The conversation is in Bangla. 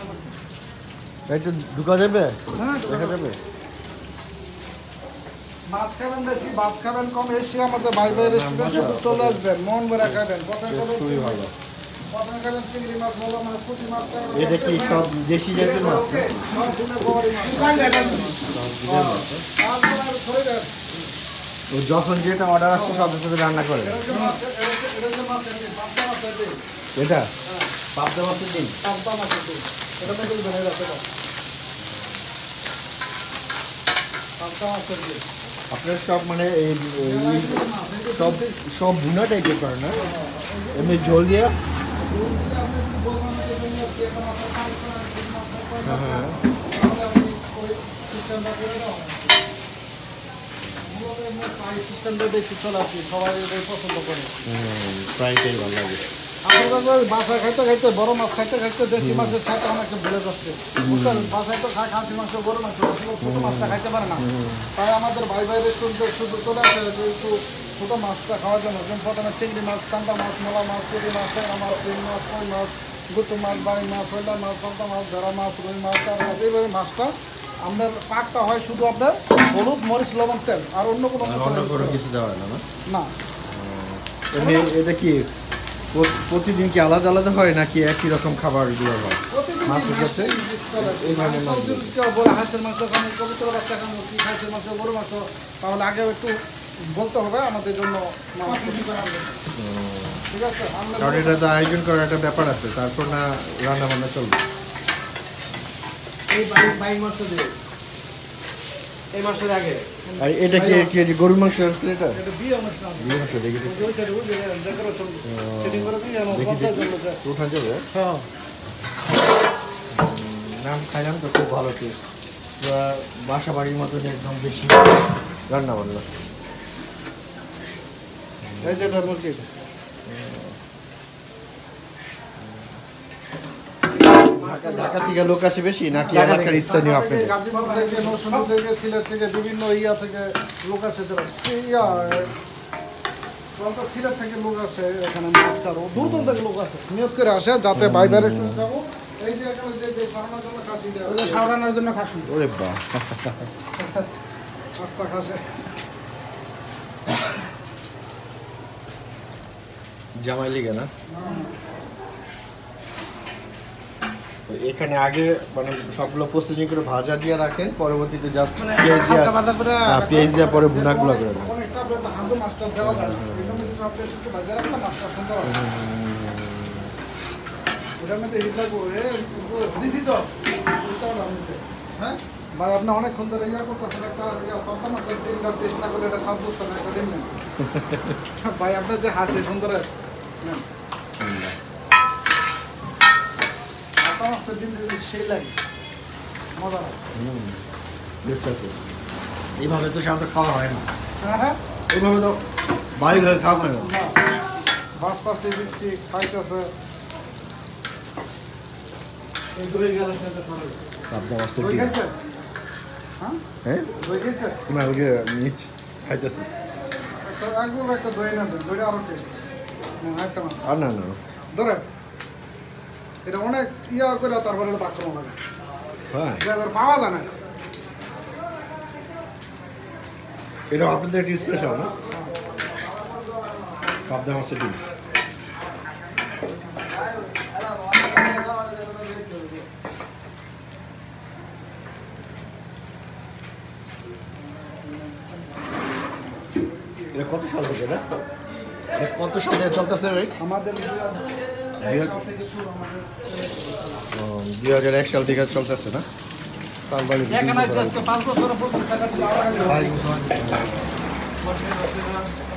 একটু ঢুকা যাবে? দেখা যাবে? মাছ খাবেন বেশি, ভাত খাবেন কম, এসে আমাদের ভাই ভাই রেস্টুরেন্টে চলে আসবেন, মন ভরে খাবেন। খুবই ভালো। প্রথমে খাবেন চিংড়ি মাছ, মোলা মাছ, পুঁটি মাছ। এটা কি সব দেশি জাতের মাছ? সব দিনের গবারি মাছ। ও যখন যেটা অর্ডার আসছে সাথে সাথে রান্না করে। এটা পাবদা মাছের ডিম। পাবদা মাছের ডিম। এটা তো বের হয়ে যাচ্ছে। পাবদা মাছের ডিম। আপনার সব মানে এই সব সব ভুনা টাইপের করে না? এমনি ঝোল দিয়া? হ্যাঁ। বেশি চলে আসি, সবাই এটাই পছন্দ করে। ফ্রাইটাই ভালো লাগে। আপনার বাসায় খাইতে খাইতে, বড় মাছ খাইতে খাইতে দেশি মাছের সাথে অনেকে ভুলে যাচ্ছে। বুঝলেন, বাসায় তো খায় খাসি মাংস, গরু মাংস, ছোটো মাছটা খাইতে পারে না। তাই আমাদের ভাই ভাইদের শুধু চলে আসে যে একটু ছোটো মাছটা খাওয়ার জন্য। যেমন প্রথমে চিংড়ি মাছ, চান্দা মাছ, মোলা মাছ, পুঁটি মাছ, ট্যাংরা মাছ, শিং মাছ, কই মাছ, গুতু মাছ, বাড়ি মাছ, ফয়লা মাছ, পাবদা মাছ, ভেড়া মাছ, রুই মাছ, চার মাছ, এইভাবে মাছটা আপনার পাকটা হয় শুধু আপনার হলুদ, মরিচ, লবণ, তেল, আর অন্য কোনো কিছু দেওয়া হয় না? না। এমনি এটা কি প্রতিদিন কি আলাদা আলাদা হয় নাকি একই রকম খাবার দেওয়া হয়? মাছের ক্ষেত্রে এই ধরনের মাছ বলে হাঁসের মাংস খাবো, কবুতর বাচ্চা খাবো, কি হাঁসের মাংস, গরু মাংস, তাহলে আগে একটু বলতে হবে আমাদের জন্য। ঠিক আছে, কারণ এটা তো আয়োজন করার একটা ব্যাপার আছে, তারপর না রান্না বান্না চলবে। এই মাসের আগে। আর এটা কি গরুর মাংস? এটা বিয়ে অনুষ্ঠান দেখি উঠা যাবে। নাম খাইলাম তো, খুব ভালো টেস্ট, বাসা বাড়ির মতন একদম বেশি রান্না বান্না। এই যেটা মুরগি, ঢাকা থেকে লোক আসে বেশি নাকি এলাকার স্থানীয়? আপনাদের গাজীপুর থেকে, নরসিংদী থেকে, সিলেট থেকে, বিভিন্ন ইয়া থেকে লোক আসে। সিলেট থেকে লোক আসে এখানে মাছ খাবো, দূর দূর থেকে লোক আসে, নিয়ত করে আসে যাতে ভাই বাইরে যাবো। এই যে এখানে যে খাওয়ানোর জন্য খাসি, খাওয়ানোর জন্য খাসি। ওরে বাহ, আস্তা খাসে জামাই লিগে না? এখানে আগে মানে সবগুলো প্রসেসিং করে ভাজা দিয়ে রাখেন, পরবর্তীতে জাস্ট পেঁয়াজ দিয়ে পরে ভুনাগুলো করে দেন। ভাই আপনি অনেকক্ষণ ধরে ইয়া করতেছেন, একটা পাবদা মাছের ডিমটা টেস্ট না করে এটা স্বাদ বুঝতেন না, একটা ডিম নেন। ভাই আপনার যে হাসি সুন্দর মাছের ডিম সেই লাগে, মজা লাগে। এইভাবে তো সাধারণত খাওয়া হয় না। হ্যাঁ, এইভাবে তো বাড়ি ঘরে খাওয়া হয় না। বাচ্চা দিচ্ছি খাইতেছে। পাবদা মাছের ডিম। হ্যাঁ, দই খেয়েছে? না, ওই যে নিচ খাইতেছে। একদম একটা দই না, দইটা আরো টেস্ট। একটা মাছ আর না ধরে এটা অনেক ইয়া করে তারপরে এটা বাক্রম লাগে। হ্যাঁ, পাওয়া যায় না। এটা আপনাদের একটি স্পেশাল না, পাবদা মাছের ডিম। এটা কত সাল থেকে? এটা কত সাল থেকে চলতেছে ভাই? আমাদের 2001 সাল থেকে চলতেছে না? তার বাড়ি 5 বছর